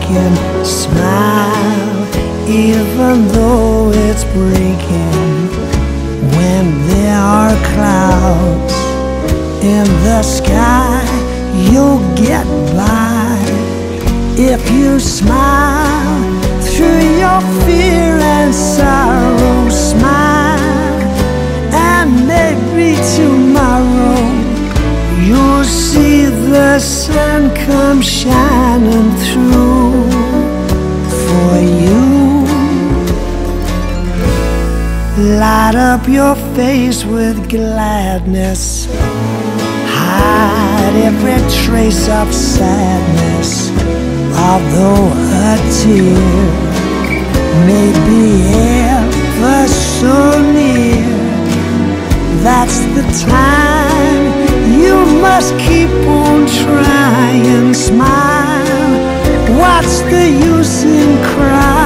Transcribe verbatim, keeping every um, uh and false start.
can smile even though it's breaking. When there are clouds in the sky, you'll get by if you smile through your fear and sorrow. Smile, and maybe tomorrow you'll see the sun come shining through for you. Light up your face with gladness, hide every trace of sadness. Although a tear may be ever so near, that's the time you must keep on trying. Smile, what's the use in crying?